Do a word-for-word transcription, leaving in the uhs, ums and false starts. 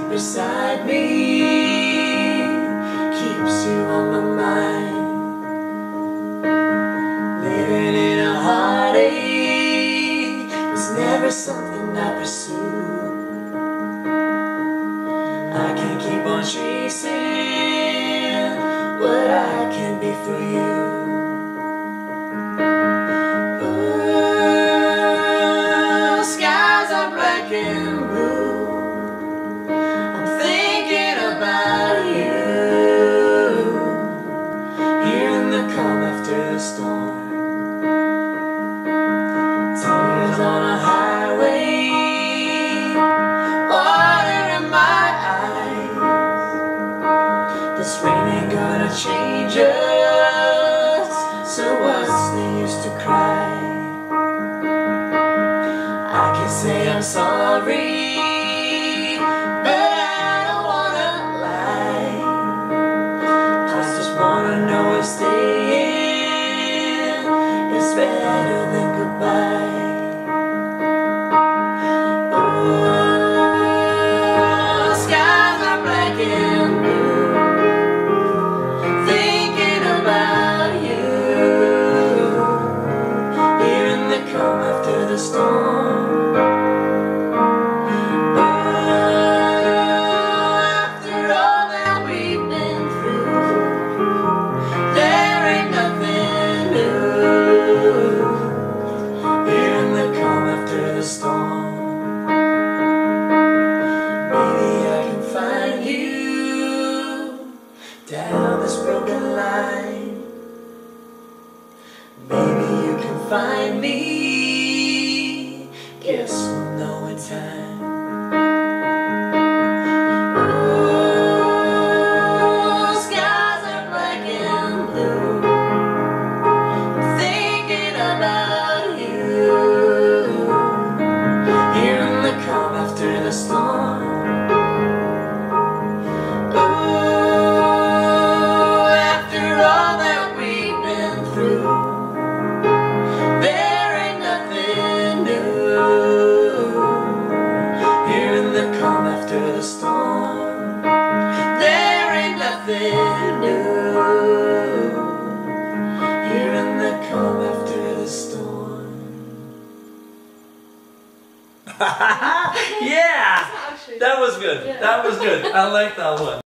beside me keeps you on my mind. Living in a heartache was never something I pursued. I can't keep on chasing what I can be for you. Ooh, skies are black and blue. I'm thinking about you, hearing the calm after the storm. Tears on a highway, water in my eyes. This rain ain't gonna change us, so what's the use to cry? I can say I'm sorry, but I don't wanna lie. I just wanna know if staying is better than goodbye. Ooh, skies are black and blue, thinking about you, hearing the calm after the storm. Storm. Maybe I can find you down this broken line. Maybe you can find me. Guess we'll know in time. Ooh, skies are black and blue. I'm thinking about you, calm after the storm. Ooh, after all that we've been through, there ain't nothing new. Hearing the calm after the storm, there ain't nothing new. Hearing the calm after the storm. Yeah, that was good. That was good. I like that one.